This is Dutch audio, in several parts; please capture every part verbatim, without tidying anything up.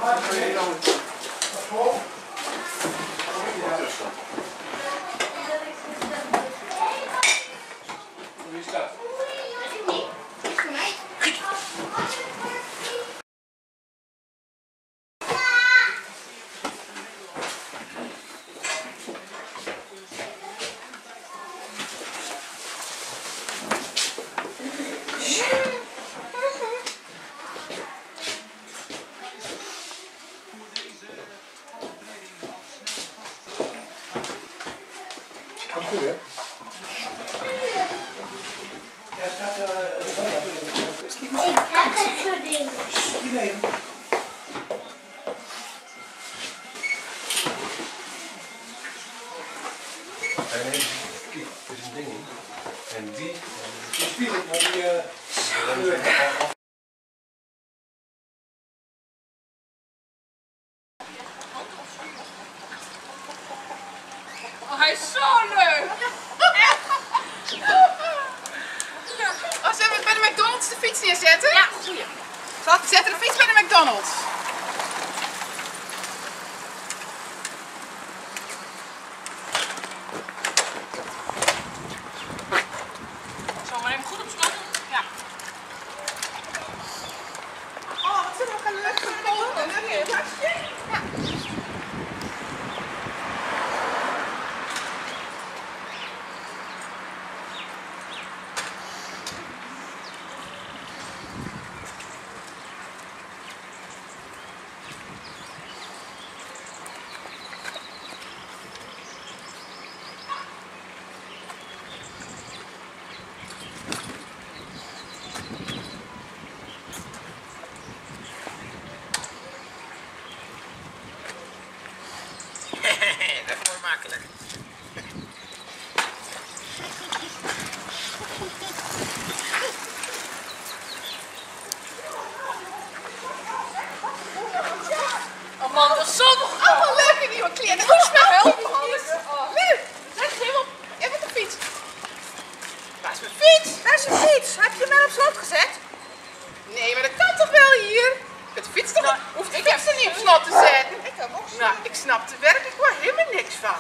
En nee, kijk, er is een ding in. En die, die spiegel, maar die uh, oh, hij is zo leuk! Oh, zullen we bij de McDonald's de fiets neerzetten? Ja, goeie. Zal ik zetten de fiets bij de McDonald's? Zo, maar even goed op slot. Ja. Oh, wat zit er een leuk gebogen. Ja. Dat is mooi makkelijk. Oh man, dat is zo nog allemaal leuke nieuwe kleren. Moest je me helpen anders? Leuk! Leg je helemaal in met de fiets. Waar is mijn fiets? Waar is je fiets? Heb je hem wel op slot gezet? Nee, maar dat kan toch wel hier? Het fiets toch? Nou, hoeft ik heb er niet op slot te zetten. Ik heb ook slot. Nou, ik snap er werkelijk wel helemaal niks van.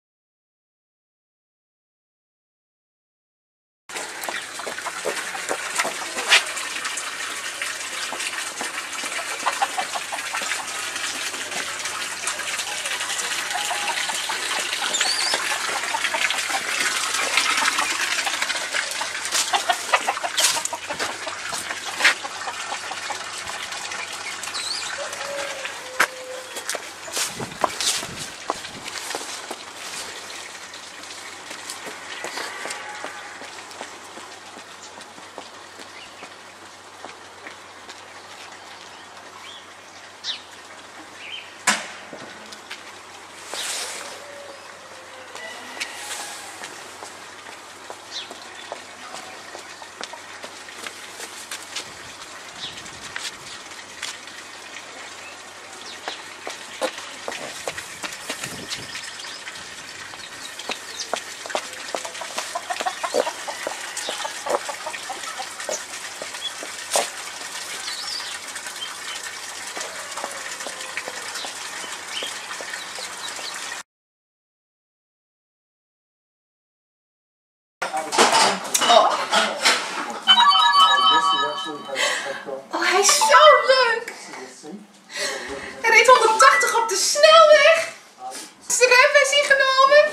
Oh, hij is zo leuk! Hij reed honderdtachtig op de snelweg! Is de remversie genomen?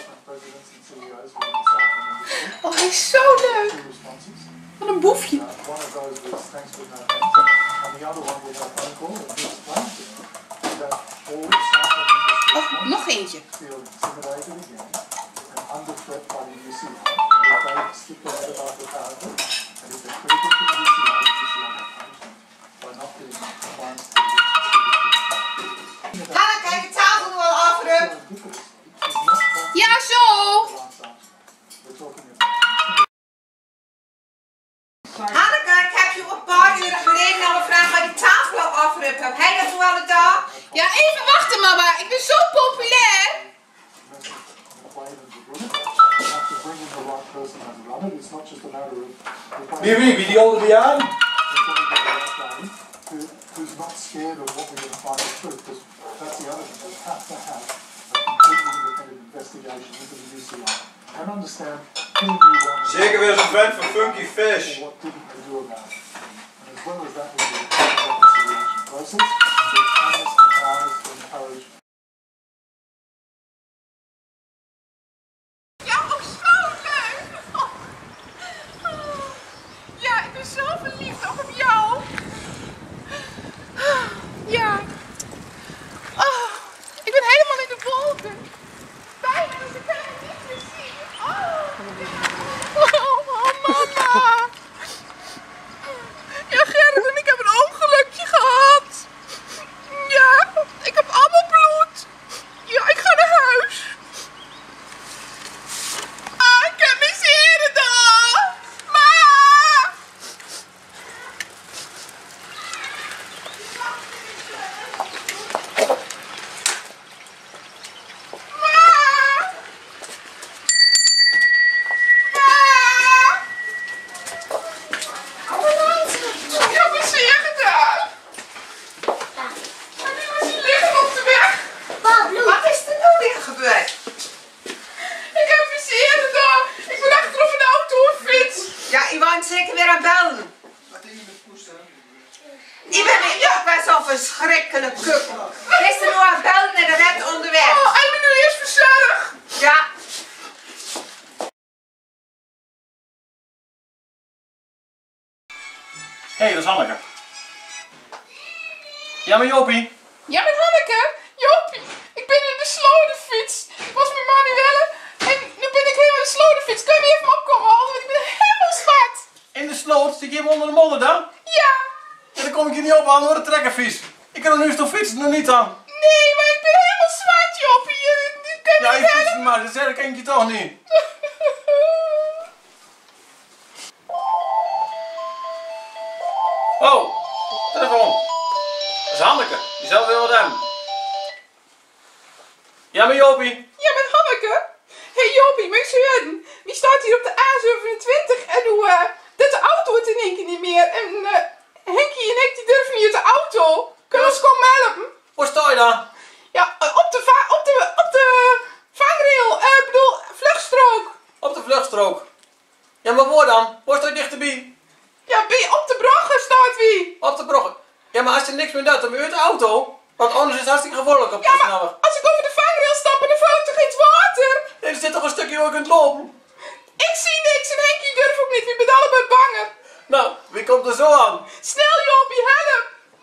Oh, hij is zo leuk! Wat een boefje! Oh, nog eentje! Hanneke, de tafel nu al afrukt. Ja, zo! Hanneke, ik heb je een paar uur geleden al gevraagd waar die tafel al afrukt. Heb jij dat nu al een dag? Ja, even wachten mama, ik ben zo populair. Wie, wie, wie die onder de jaren? scared of what we're going to find the truth, because that's the other thing. We have to have a completely independent investigation into the U C I and understand who knew what. Zeker weer zo'n vent van Funky Fish. What didn't they do about it? And as well as that, we need a reconciliation process with honest and honest to encourage. Ja, ook zo leuk! Oh. Ja, ik ben zo verliefd ook op jou. Ja. Oh, ik ben helemaal in de wolken. Bijna, dus ik kan het niet meer zien. Oh, oh, oh mama. Ja, Gerrit en ik hebben een ongelukje gehad. Ja, ik heb allemaal bloed. Ja, ik ga naar huis. Ah, ik heb mijn zere daar. Ma! Zeker weer aan bellen. Wat is met poesten? Ik ben weer ook bij zo'n verschrikkelijk kuk. Gisteren nog aan bellen en de red onderweg. Oh, ik ben nu eerst verzorgd. Ja. Hé, hey, dat is Hanneke. Ja, maar Jopie. Ja, met Hanneke. Jopie, ik ben in de slodenfiets. Ik was met Manuelle en nu ben ik helemaal in de slodenfiets. Kun je me even opkomen halen? Want ik ben helemaal zwart. In de sloot, zit je hem onder de modder dan? Ja. Ja, dan kom ik je niet op aan door de trekkervies. Ik kan er nu toch fietsen, nog niet aan. Nee, maar ik ben helemaal zwart, Jopie. Je, je kunt Ja, me ik niet fiets helpen. maar, dat zeg ik je toch niet. Oh, telefoon. Dat is Hanneke, die zal weer wat hebben. Ja, maar Jopie. Ja, met Hanneke. Hé hey, Jopie, moet je horen? Die staat hier op de A zevenentwintig en hoe uh, dat de auto het in één keer niet meer. En uh, Henkie en ik die durven niet uit de auto. Kunnen we ons komen helpen? Waar sta je dan? Ja, uh, op de, va op de, op de vangrail. Ik uh, bedoel, vluchtstrook. Op de vluchtstrook. Ja, maar waar dan? Waar sta je dichterbij? Ja, ben je op de bruggen staat wie? Op de bruggen. Ja, maar als je niks meer doet, dan ben je uit de auto. Want anders is het hartstikke gevaarlijk op de Ja, maar snelweg. als ik over de vangrail stap en dan valt toch iets water? Nee, er zit toch een stukje waar je kunt lopen? Ik zie niks en Henkie durft ook niet. Wie bent allebei banger? Nou, wie komt er zo aan? Snel Jopie, help!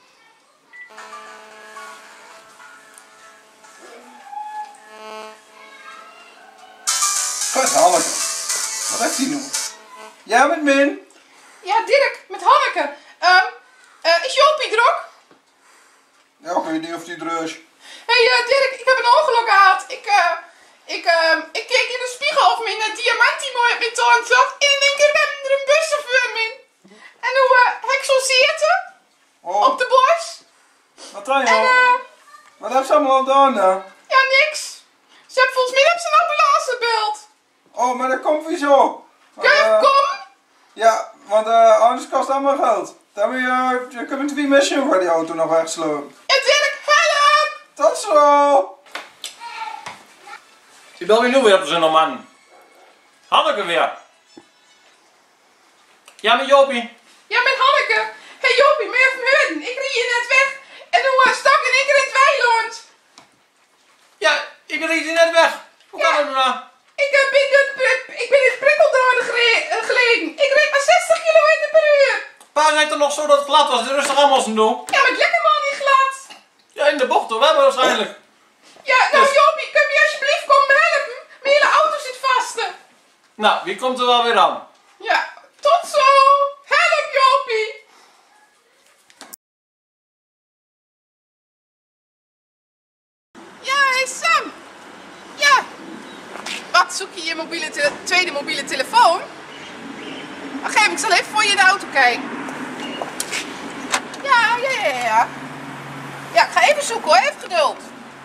Wat Hanneke. Wat heeft hij nu? Ja, met Min. Ja, Dirk, met Hanneke. Um, uh, is Jopie er ook? Ja, ik weet niet of die er is. Hé hey, uh, Dirk, ik heb een ongeluk gehad. Ik, uh, ik, uh, ik keek in de spiegel of mijn uh, diamant die mooi op mijn toon zat. En in één keer rende er een buschauffeur in. En hoe uh, heb ik zo zitten? Oh, Op de bos. wat dan En joh? uh, Wat heeft ze allemaal gedaan dan? ja, niks. Ze hebben volgens mij hebben ze een ambulance gebeld. Oh, maar dat komt weer zo. Kun je even komen? Ja, want uh, anders kost het allemaal geld. Dan moet je, je kunt twee mensen voor die auto nog wegslopen. Ja, Dirk, help! Tot zo! Je belt me nu weer op zo'n man. Hanneke weer. Ja, met Jopie. Ja, met Hanneke. Hé hey, Jopie, moet je even horen? Ik rijd hier net weg. En toen uh, stak in één keer in het weiland. Ja, ik ben hier net weg. Hoe Ja. kan dat nou? Ik, uh, ben, de, ik ben in het prikkeldraden gelegen. Ik reed maar zestig kilometer per uur. Pa zei toch nog zo dat het glad was, dus rustig aan moesten doen. Ja, maar het lekker man niet glad. Ja, in de bocht hoor, we hebben waarschijnlijk. Ja, nou Dus- Jopie, kun je alsjeblieft komen helpen? Mijn hele auto zit vast. Nou, wie komt er wel weer aan? Ja, tot zo. Help Jopie. Ja, hey Sam. Ja. Wat, zoek je je mobiele tele- tweede mobiele telefoon? Wacht even, ik zal even voor je in de auto kijken. Ja, ja, ja, ja. Ja, ik ga even zoeken hoor, even geduld.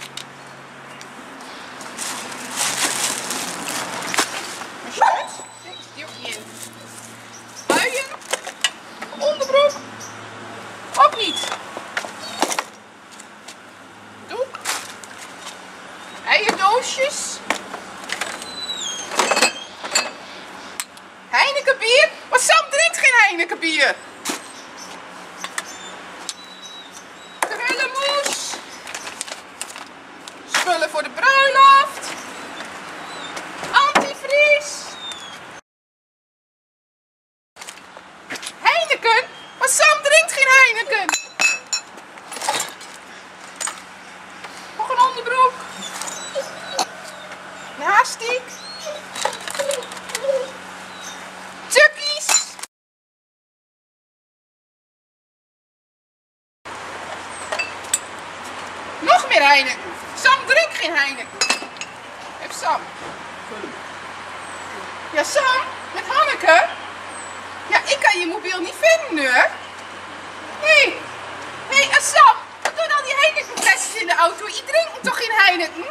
Mijn shirt? Nee, die ook niet in. Buien? Onderbroek? Ook niet. meer Heineken. Sam, drink geen Heineken. Even Sam. Ja, Sam, met Hanneke. Ja, ik kan je mobiel niet vinden nu, hè? Nee. Hé, hey, en Sam, wat doen al die Heinekenflesjes in de auto? Je drinkt toch geen Heineken?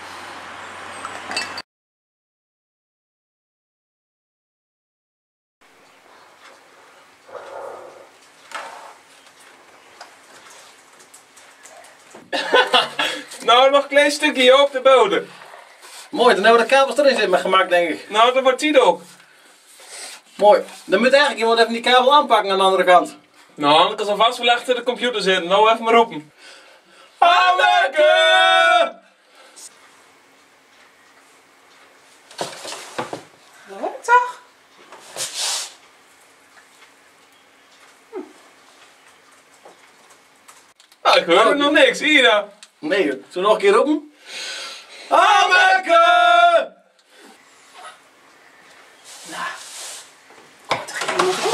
Nou, nog een klein stukje hier op de bodem. Mooi, dan hebben we de kabels erin zitten gemaakt, denk ik. Nou, dat wordt die ook. Mooi. Dan moet eigenlijk iemand even die kabel aanpakken aan de andere kant. Nou, Hanneke zal vast wel achter de computer zitten. Nou, even maar roepen. Hanneke! Dat hoor ik toch? Nou, ik hoor er nog niks. Hier dan. Nee, zullen we nog een keer roepen? Hanneke! Nou, komt er geen iemand op?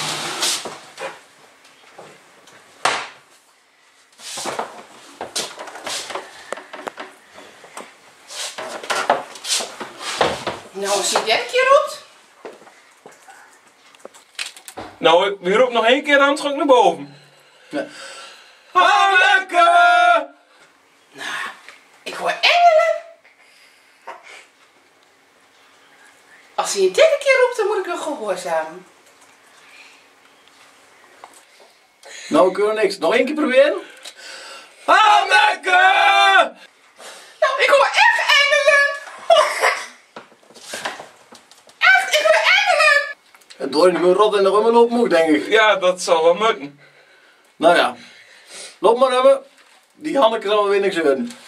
Nou, als je het een keer roept. Nou, wie roept nog één keer aan, schok naar boven. Ja. Hanneke! Ik hoor engelen. Als hij een derde keer roept, dan moet ik wel gehoorzamen. Nou, ik hoor niks. Nog één keer proberen? Hanneke! Nou, ik hoor echt engelen. Echt, ik hoor engelen. Het door niet meer rot in de rummel op moet, denk ik. Ja, dat zal wel moeten. Nou ja. Loop maar hebben. Die Hanneke zal wel weer niks hebben.